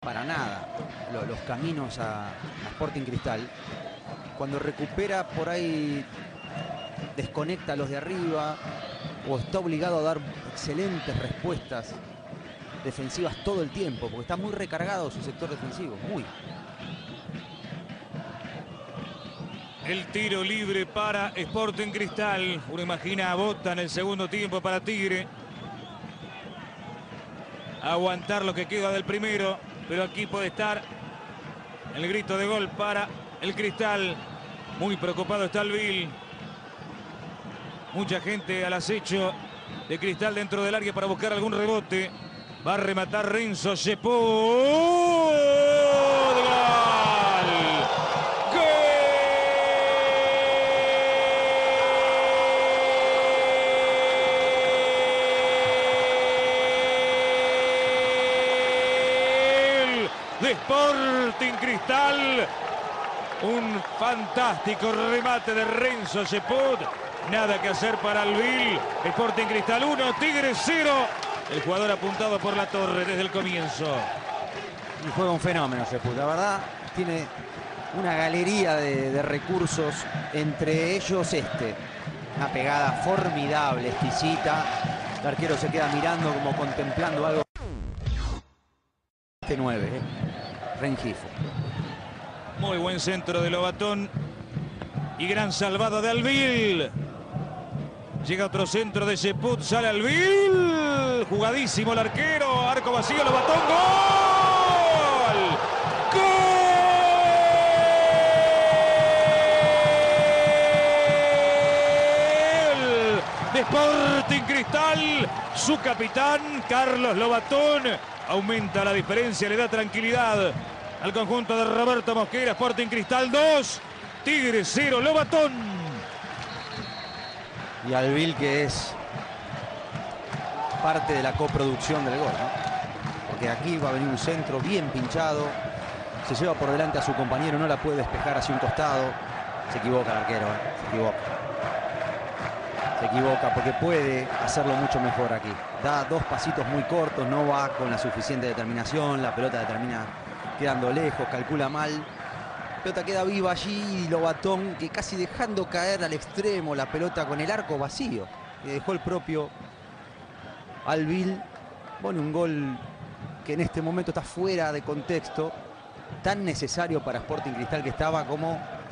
para nada los caminos a Sporting Cristal. Cuando recupera por ahí desconecta a los de arriba o está obligado a dar excelentes respuestas defensivas todo el tiempo, porque está muy recargado su sector defensivo, muy. El tiro libre para Sporting Cristal. Uno imagina a Bota en el segundo tiempo para Tigre. Aguantar lo que queda del primero, pero aquí puede estar el grito de gol para el Cristal. Muy preocupado está Alvil. Mucha gente al acecho de Cristal dentro del área para buscar algún rebote. Va a rematar Renzo Cheput. De Sporting Cristal, un fantástico remate de Renzo Cheput, nada que hacer para Alvil. Sporting Cristal 1, Tigre 0, el jugador apuntado por la torre desde el comienzo. Y juega un fenómeno Cheput, la verdad tiene una galería de recursos, entre ellos una pegada formidable, exquisita. El arquero se queda mirando como contemplando algo. 9, Rengifo. Muy buen centro de Lobatón y gran salvado de Alvil. Llega otro centro de Cheput, sale Alvil. Jugadísimo el arquero, arco vacío, Lobatón, ¡gol! ¡Gol! De Sporting Cristal, su capitán Carlos Lobatón. Aumenta la diferencia, le da tranquilidad al conjunto de Roberto Mosquera. Sporting Cristal 2, Tigre 0, Lobatón. Y Alvil, que es parte de la coproducción del gol, ¿no? Porque aquí va a venir un centro bien pinchado, se lleva por delante a su compañero, no la puede despejar hacia un costado. Se equivoca el arquero, se equivoca porque puede hacerlo mucho mejor aquí. Da dos pasitos muy cortos, no va con la suficiente determinación, la pelota termina quedando lejos, calcula mal. La pelota queda viva allí y Lobatón, que casi dejando caer al extremo la pelota con el arco vacío, que dejó el propio Alvil, pone un gol que en este momento está fuera de contexto, tan necesario para Sporting Cristal, que estaba como